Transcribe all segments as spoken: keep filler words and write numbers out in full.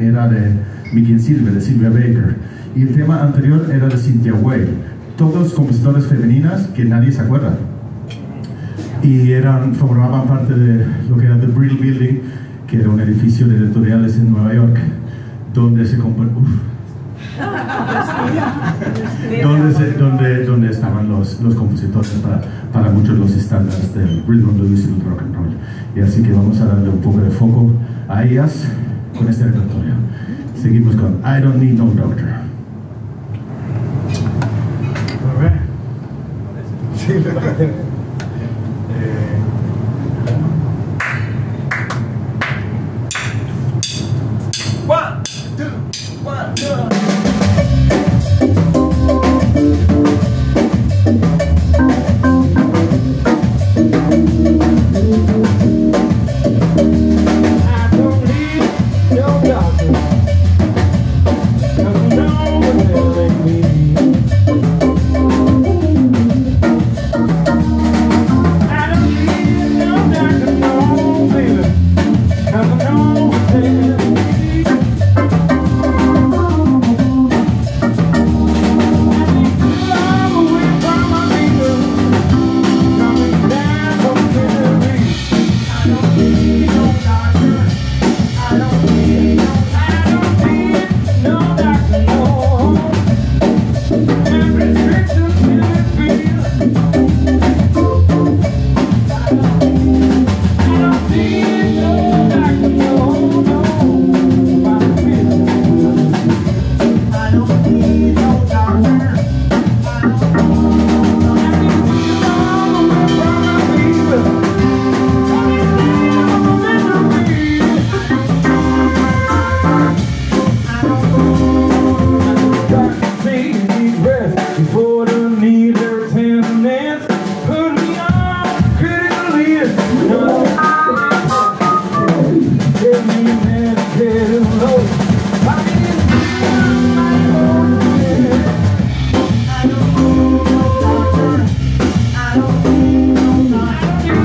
era de Mickey and Silver, de Sylvia Baker, y el tema anterior era de Cynthia Weil. Todos compositores femeninas que nadie se acuerda. Y eran, formaban parte de lo que era The Brill Building, que era un edificio de editoriales en Nueva York, donde se componía... donde, se, donde, donde estaban los, los compositores para, para muchos de los estándares del rhythm and blues y del rock and roll. Y así que vamos a darle un poco de foco a ellas con este repertorio. Seguimos con I Don't Need No Doctor. All right. Sí, one, two, one, two.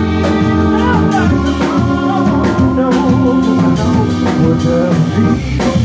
What does